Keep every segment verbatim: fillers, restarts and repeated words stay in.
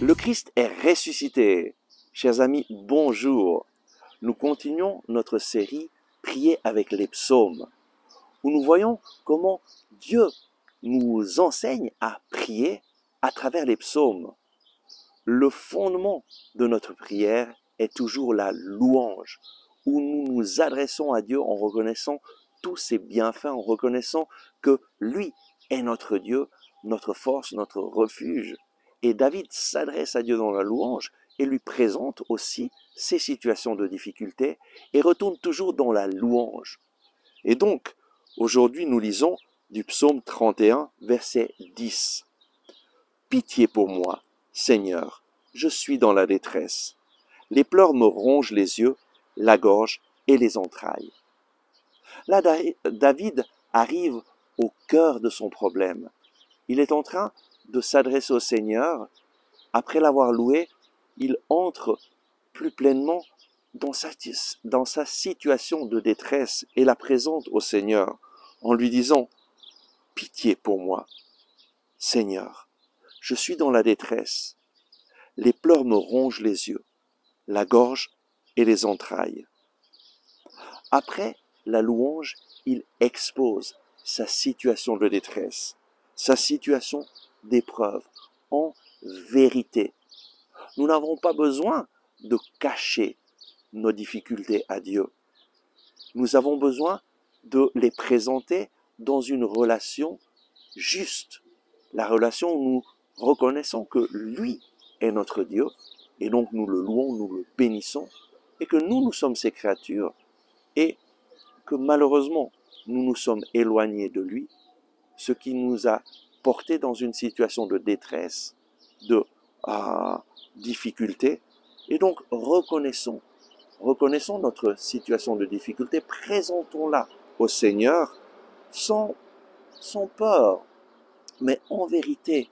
Le Christ est ressuscité. Chers amis, bonjour. Nous continuons notre série « Prier avec les psaumes » où nous voyons comment Dieu nous enseigne à prier à travers les psaumes. Le fondement de notre prière est toujours la louange, où nous nous adressons à Dieu en reconnaissant tous ses bienfaits, en reconnaissant que lui est notre Dieu, notre force, notre refuge. Et David s'adresse à Dieu dans la louange et lui présente aussi ses situations de difficulté et retourne toujours dans la louange. Et donc, aujourd'hui, nous lisons du psaume trente et un, verset dix. « Pitié pour moi, Seigneur, je suis dans la détresse. Les pleurs me rongent les yeux, la gorge et les entrailles. » Là, David arrive au cœur de son problème. Il est en train de s'adresser au Seigneur. Après l'avoir loué, il entre plus pleinement dans sa, dans sa situation de détresse et la présente au Seigneur en lui disant « Pitié pour moi, Seigneur, je suis dans la détresse. Les pleurs me rongent les yeux, la gorge et les entrailles. » Après la louange, il expose sa situation de détresse, sa situation d'épreuve, en vérité. Nous n'avons pas besoin de cacher nos difficultés à Dieu. Nous avons besoin de les présenter dans une relation juste. La relation où nous reconnaissons que lui est notre Dieu, et donc nous le louons, nous le bénissons, et que nous, nous sommes ses créatures, et que malheureusement, nous nous sommes éloignés de lui, ce qui nous a portés dans une situation de détresse, de euh, difficulté, et donc reconnaissons, reconnaissons notre situation de difficulté, présentons-la au Seigneur sans, sans peur, mais en vérité,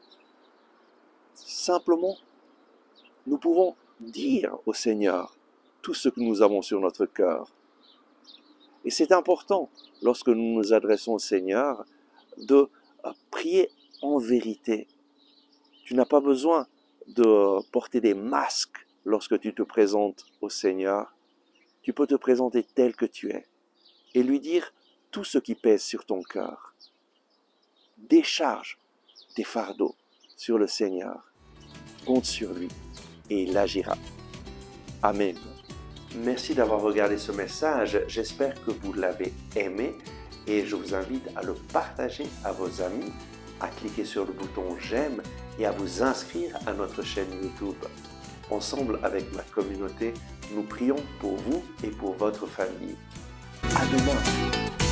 simplement, nous pouvons dire au Seigneur tout ce que nous avons sur notre cœur. Et c'est important, lorsque nous nous adressons au Seigneur, de prier en vérité. Tu n'as pas besoin de porter des masques lorsque tu te présentes au Seigneur. Tu peux te présenter tel que tu es et lui dire tout ce qui pèse sur ton cœur. Décharge tes fardeaux sur le Seigneur. Compte sur lui et il agira. Amen. Merci d'avoir regardé ce message. J'espère que vous l'avez aimé et je vous invite à le partager à vos amis, à cliquer sur le bouton j'aime et à vous inscrire à notre chaîne YouTube. Ensemble avec ma communauté, nous prions pour vous et pour votre famille. À demain.